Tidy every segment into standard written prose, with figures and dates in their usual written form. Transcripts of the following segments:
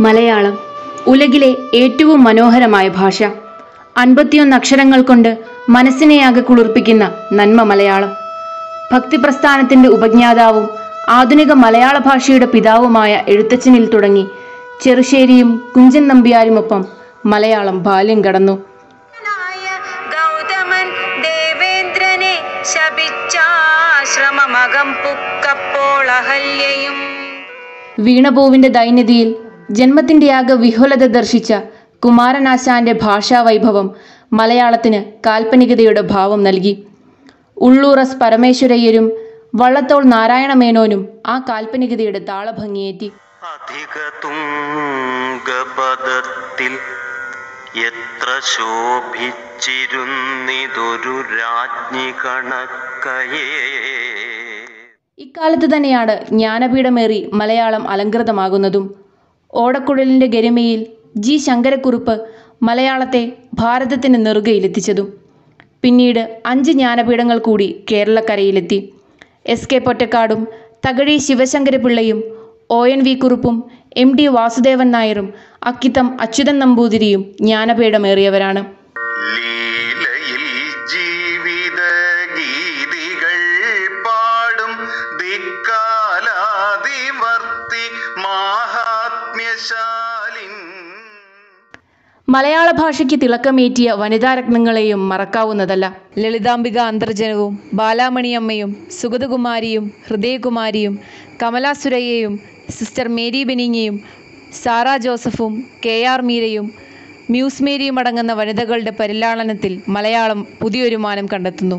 മലയാളം ഉലകിലെ ഏറ്റവും മനോഹരമായ ഭാഷ. 51 അക്ഷരങ്ങൾ കൊണ്ട് മനസ്സിനെയാകെ കുളിർപ്പിക്കുന്ന നന്മ മലയാളം. ഭക്തിപ്രസ്ഥാനത്തിന്റെ ഉപജ്ഞാതാവും ആധുനിക മലയാള ഭാഷയുടെ പിതാവുമായ എഴുത്തച്ഛനിൽ തുടങ്ങി ചെറുശ്ശേരിയും കുഞ്ചൻ നമ്പ്യാരുമൊപ്പം മലയാളം ബാല്യം കടന്നു. വീണപൂവിന്റെ ദൈന്യതയിൽ ജന്മത്തിന്റെ ആകെ വിഹുലത ദർശിച്ച കുമാരനാശാന്റെ ഭാഷാവൈഭവം മലയാളത്തിന് കാൽപ്പനികതയുടെ ഭാവം നൽകി. ഉള്ളൂർ എസ് പരമേശ്വരയ്യരും വള്ളത്തോൾ നാരായണ മേനോനും ആ കാൽപ്പനികതയുടെ താളഭംഗിയേറ്റി. അധിക തുംഗപദത്തിൽ എത്ര ശോഭിച്ചിരുന്നിതൊരു രാജ്ഞി കണക്കയേ. ഇക്കാലത്ത് തന്നെയാണ് ജ്ഞാനപീഠമേറി മലയാളം അലങ്കൃതമാകുന്നതും. ഓടക്കുഴലിന്റെ ഗരിമയിൽ ജി ശങ്കരക്കുറുപ്പ് മലയാളത്തെ ഭാരതത്തിന് നെറുകയിലെത്തിച്ചതും. പിന്നീട് 5 ജ്ഞാനപീഠങ്ങൾ കൂടി കേരളക്കരയിലെത്തി. എസ്.കെ. പൊറ്റക്കാടും തകഴി ശിവശങ്കരപിള്ളയും ONV കുറുപ്പും MD വാസുദേവൻ നായരും അക്കിത്തം അച്യുതൻ നമ്പൂതിരിയും ജ്ഞാനപീഠമേറിയവരാണ്. മലയാള ഭാഷയ്ക്ക് തിളക്കമേറ്റിയ വനിതാരത്നങ്ങളെയും മറക്കാവുന്നതല്ല. ലളിതാംബിക അന്തർജനവും ബാലാമണിയമ്മയും സുഗതകുമാരിയും ഹൃദയകുമാരിയും കമലാ സുരയ്യയും സിസ്റ്റർ മേരി ബെനിങ്ങയും സാറാ ജോസഫും KR മീരയും മ്യൂസ് മേരിയും അടങ്ങുന്ന വനിതകളുടെ പരിലാളനത്തിൽ മലയാളം പുതിയൊരു മാനം കണ്ടെത്തുന്നു.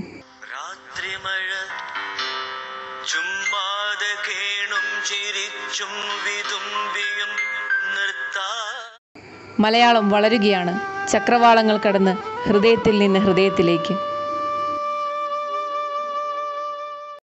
മലയാളം വളരുകയാണ്, ചക്രവാളങ്ങൾ കടന്ന് ഹൃദയത്തിൽ നിന്ന് ഹൃദയത്തിലേക്ക്.